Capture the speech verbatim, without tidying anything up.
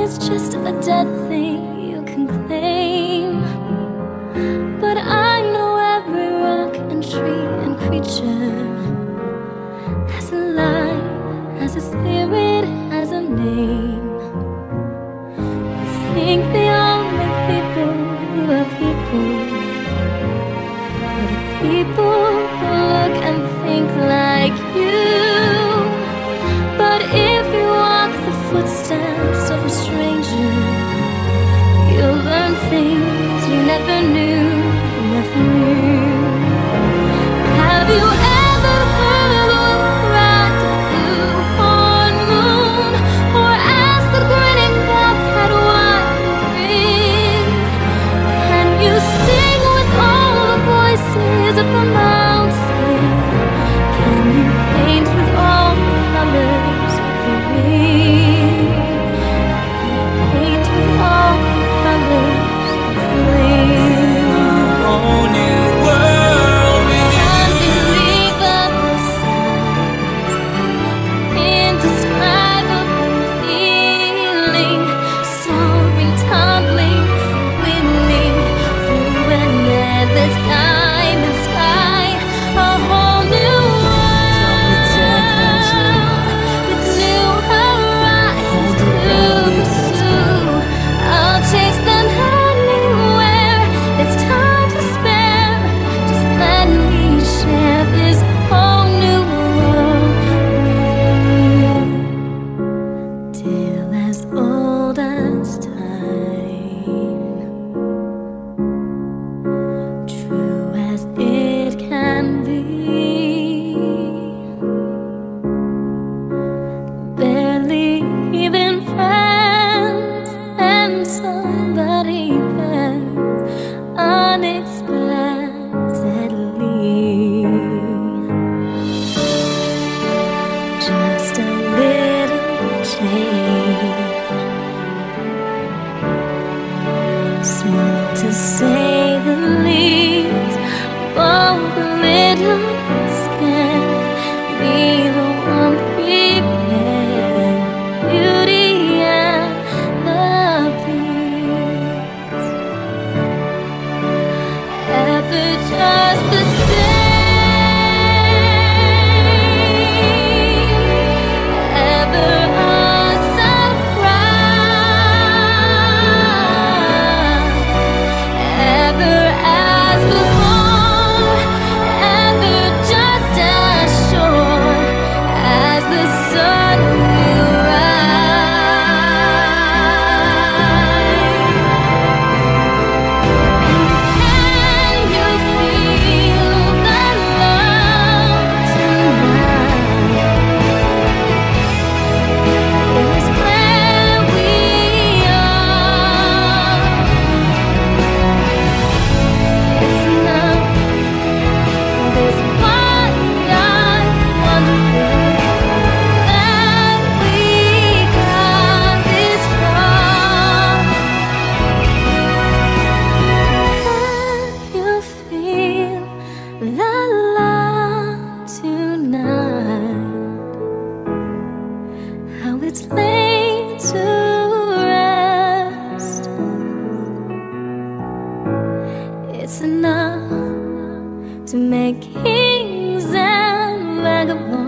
is just a dead thing you can claim. But I know every rock and tree and creature has a life, has a spirit, has a name. You think the only people who are people are the people who look and think like you. But if you walk the footsteps of a stranger, you'll learn things you never knew, you never knew. Have you ever heard the cry of the newborn moon, or asked the grinning bobcat why you ring? Can you sing with all the voices of the mountain? Can you paint with all the colors of the wind? Paint with all the colors of the wind. A whole new world Can with you you. leave up the sound, indescribable feeling, soaring, tumbling, winning through an endless diamond sky? A whole new world with new horizons to pursue. I'll chase them anywhere. It's time to spare. Just let me share this whole new world with you. Till as old as time, true as it can be, barely even friends, and somebody else unexpectedly. Just a little change, small to say the least. Both little can be the one prepared, beauty and the beast. Ever just the same, ever a surprise, ever as before, ever just as sure as the sun will rise. Can you feel the love tonight? Is where we are. It's enough for this wide-eyed wonder that we got this far. Can you feel the love tonight? How it's laid to rest. It's enough to make kings and vagabonds